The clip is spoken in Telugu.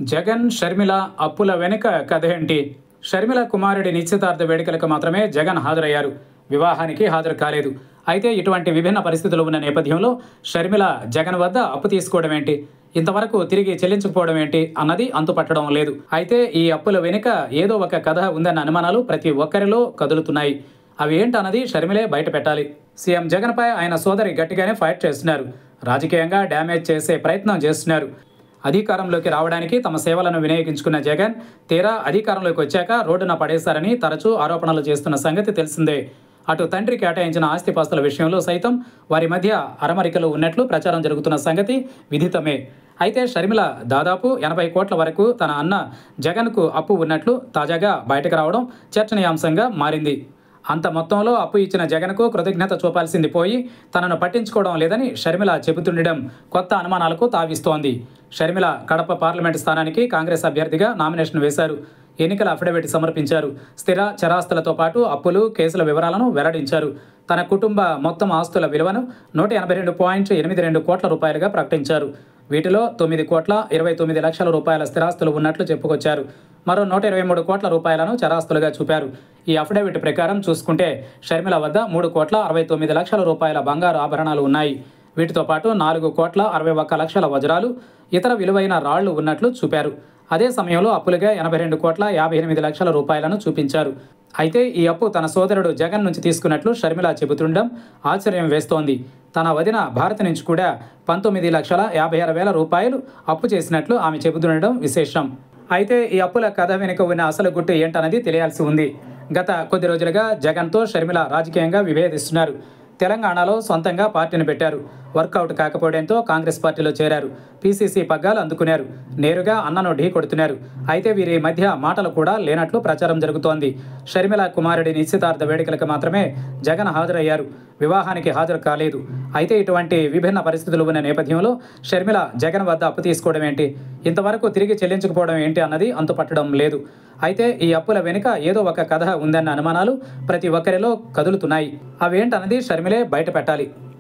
జగన్, షర్మిల అప్పుల వెనుక కథ ఏంటి? షర్మిల కుమారుడి నిశ్చితార్థ వేడుకలకు మాత్రమే జగన్ హాజరయ్యారు. వివాహానికి హాజరు కాలేదు. అయితే ఇటువంటి విభిన్న పరిస్థితులు ఉన్న నేపథ్యంలో షర్మిల జగన్ వద్ద అప్పు తీసుకోవడం ఏంటి? ఇంతవరకు తిరిగి చెల్లించకపోవడం ఏంటి అన్నది అంతుపట్టడం లేదు. అయితే ఈ అప్పుల వెనుక ఏదో ఒక కథ ఉందన్న అనుమానాలు ప్రతి ఒక్కరిలో కదులుతున్నాయి. అవి ఏంటన్నది షర్మిలే బయట పెట్టాలి. సీఎం జగన్పై ఆయన సోదరి గట్టిగానే ఫైట్ చేస్తున్నారు. రాజకీయంగా డ్యామేజ్ చేసే ప్రయత్నం చేస్తున్నారు. అధికారంలోకి రావడానికి తమ సేవలను వినియోగించుకున్న జగన్ తీరా అధికారంలోకి వచ్చాక రోడ్డున పడేశారని తరచూ ఆరోపణలు చేస్తున్న సంగతి తెలిసిందే. అటు తండ్రి కేటాయించిన ఆస్తిపాస్తుల విషయంలో సైతం వారి మధ్య అరమరికలు ఉన్నట్లు ప్రచారం జరుగుతున్న సంగతి విదితమే. అయితే షర్మిల దాదాపు 80 కోట్ల వరకు తన అన్న జగన్కు అప్పు ఉన్నట్లు తాజాగా బయటకు రావడం చర్చనీయాంశంగా మారింది. అంత మొత్తంలో అప్పు ఇచ్చిన జగన్కు కృతజ్ఞత చూపాల్సింది పోయి తనను పట్టించుకోవడం లేదని షర్మిల చెబుతుండడం కొత్త అనుమానాలకు తావిస్తోంది. షర్మిల కడప పార్లమెంటు స్థానానికి కాంగ్రెస్ అభ్యర్థిగా నామినేషన్ వేశారు. ఎన్నికల అఫిడవిట్ సమర్పించారు. స్థిర చరాస్తులతో పాటు అప్పులు, కేసుల వివరాలను వెల్లడించారు. తన కుటుంబ మొత్తం ఆస్తుల విలువను 182.82 కోట్ల రూపాయలుగా ప్రకటించారు. వీటిలో 9 కోట్ల 29 లక్షల రూపాయల స్థిరాస్తులు ఉన్నట్లు చెప్పుకొచ్చారు. మరో 123 కోట్ల రూపాయలను చరాస్తులుగా చూపారు. ఈ అఫిడవిట్ ప్రకారం చూసుకుంటే షర్మిల వద్ద 3 కోట్ల 69 లక్షల రూపాయల బంగారు ఆభరణాలు ఉన్నాయి. వీటితో పాటు 4 కోట్ల 61 లక్షల వజ్రాలు, ఇతర విలువైన రాళ్లు ఉన్నట్లు చూపారు. అదే సమయంలో అప్పులుగా 82 కోట్ల 58 లక్షల రూపాయలను చూపించారు. అయితే ఈ అప్పు తన సోదరుడు జగన్ నుంచి తీసుకున్నట్లు షర్మిల చెబుతుండడం ఆశ్చర్యం వేస్తోంది. తన వదిన భారతి నుంచి కూడా 19,56,000 రూపాయలు అప్పు చేసినట్లు ఆమె చెబుతుండడం విశేషం. అయితే ఈ అప్పుల కథ వెనుక ఉన్న అసలు గుట్టు ఏంటన్నది తెలియాల్సి ఉంది. గత కొద్ది రోజులుగా జగన్తో షర్మిల రాజకీయంగా విభేదిస్తున్నారు. తెలంగాణలో సొంతంగా పార్టీని పెట్టారు. వర్కౌట్ కాకపోవడంతో కాంగ్రెస్ పార్టీలో చేరారు. పీసీసీ పగ్గాలు అందుకున్నారు. నేరుగా అన్నను ఢీ కొడుతున్నారు. అయితే వీరి మధ్య మాటలు కూడా లేనట్లు ప్రచారం జరుగుతోంది. షర్మిల కుమారుడి నిశ్చితార్థ వేడుకలకు మాత్రమే జగన్ హాజరయ్యారు. వివాహానికి హాజరు కాలేదు. అయితే ఇటువంటి విభిన్న పరిస్థితులు ఉన్న నేపథ్యంలో షర్మిల జగన్ వద్ద అప్పు తీసుకోవడం ఏంటి, ఇంతవరకు తిరిగి చెల్లించకపోవడం ఏంటి అన్నది అంతుపట్టడం లేదు. అయితే ఈ అప్పుల వెనుక ఏదో ఒక కథ ఉందన్న అనుమానాలు ప్రతి ఒక్కరిలో కదులుతున్నాయి. అవేంటన్నది షర్మిలే బయట పెట్టాలి.